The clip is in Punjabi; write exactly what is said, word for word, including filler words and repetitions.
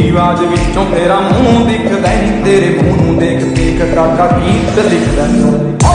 ਆਵਾਜ਼ ਵਿੱਚੋਂ ਤੇਰਾ ਮੂੰਹ ਦਿਖਦਾ ਨੀ, ਤੇਰੇ ਮੂੰਹ ਨੂੰ ਦੇਖ ਦੇਖ ਕਾਕਾ ਗੀਤ ਲਿਖਦਾ।